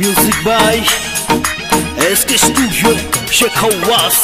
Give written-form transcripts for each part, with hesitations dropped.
Music by SK Studio Sheikh Hawass।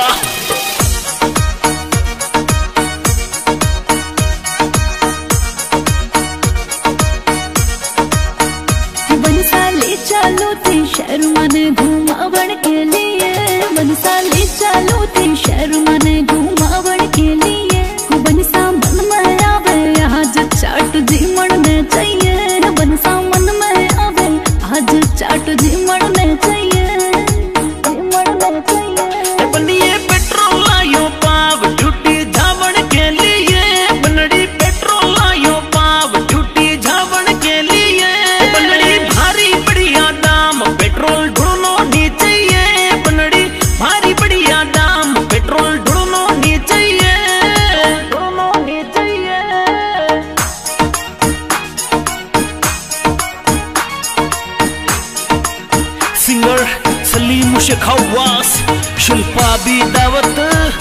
बनसाले चालू थे शहर मन घुमावन के लिए, बनसाले चालू थे शहर मन घुमावन के लिए। बनसा मन में आवे आज चाट जीवन में चाहिए, बनसा मन में आवे आज चाट जीवन में चाहिए, जीवन में चाहिए। बनिए पेट्रोल आयो पाव ड्यूटी झावन के लिए, बनड़ी पेट्रोल आयो पाव ड्यूटी झावन के लिए। बनड़ी भारी बढ़िया दाम पेट्रोल ढूंढनो नहीं चाहिए, बनड़ी भारी बढ़िया दाम पेट्रोल ढूंढनो नहीं चाहिए, ढूंढनो नहीं चाहिए। सिंगर सलीम शेख हवास, शिल्पा भी दावत।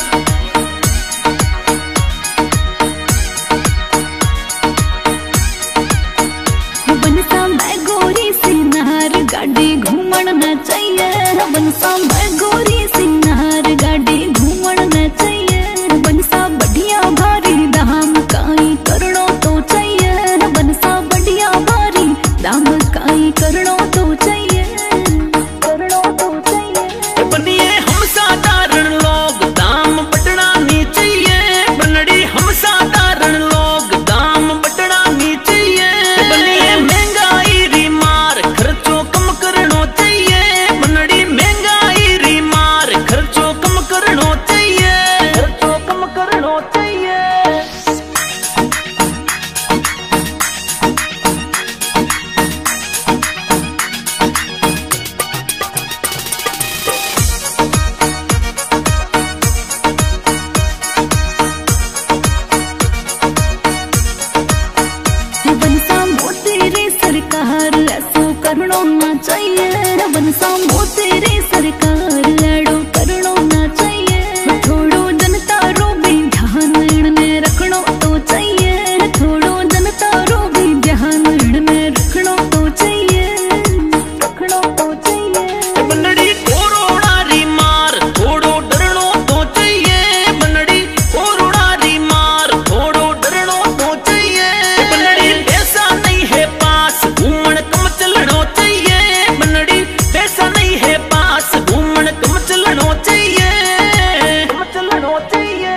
बनसा मैं गोरी सिनार गाड़ी घूमन न चाहिए, बनसा मैं गोरी सिनार गाड़ी घूमन न चाहिए। बनसा बढ़िया भारी दाम काई करणो तो चाहिए, बनसा बढ़िया भारी दाम काई करणो तो चाहिए, करणो तो चाहिए। बनिए हम साधारण लोग दाम बढ़ना नहीं चाहिए, बनड़ी हम साधारण लोग दाम बढ़ना नहीं चाहिए। बनिए महंगाई री मार खर्चो कम करनो चाहिए, बनड़ी महंगाई री मार खर्चो कम करनो चाहिए, खर्चो कम करनो चाहिए। बनसा मोदी रे सरकार ऐसो करणो ना चाहिए, बनसा मोदी रे सरकार एड़ो करणो ना चाहिए। थोड़ो जनता रो भी ध्यान इनने रखनो तो चाहिए, थोड़ो जनता रो भी ध्यान इनने रखनो तो चाहिए, रखनो तो चाहिए। बनड़ी कोरोना री मार थोड़ो डरनो तो चाहिए, बनड़ी कोरोना री मार थोड़ो डरनो तो चाहिए। बनड़ी पैसा नहीं है पास घूमन कम चलनो चाहिए, बनड़ी पैसा नहीं है पास घूमन कम चलनो चाहिए, कम चलनो चाहिए।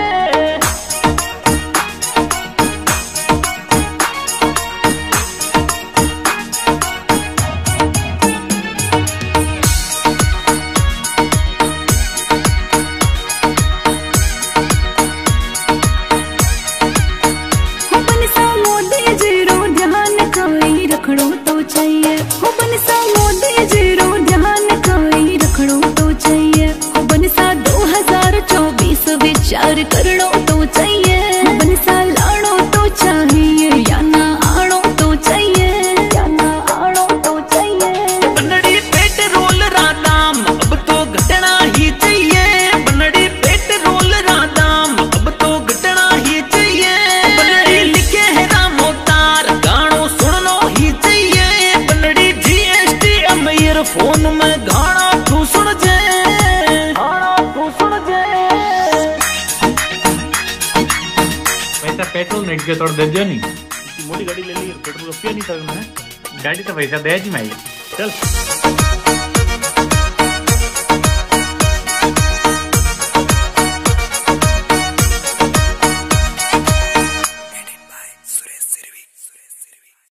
बनसा मोदी जीरो ध्यान कोई रखड़ो तो चाहिए, बनसा मोदी जीरो ध्यान कोई रखड़ो तो चाहिए। बनसा 2024 विचार करनो तो चाहिए, बनसा लाणो तो चाहिए या ना आनो तो चाहिए, या ना आनो तो चाहिए। बनड़ी पेट्रोल रा दाम अब तो घटना ही चाहिए, बनड़ी पेट्रोल रा दाम अब तो घटना ही चाहिए। बनड़ी लिखे है राम अवतार गानो सुननो ही चाहिए, बनड़ी GST अमीर फोन में गाना तू सुन जे, गाना तू सुन जे। पैसा पेट्रोल नेट के तोड़ दे दियो नहीं, मोटी गाड़ी ले ली पेट्रोल रुपया नहीं था मैं, गाड़ी तो पैसा दे जी मैं चल।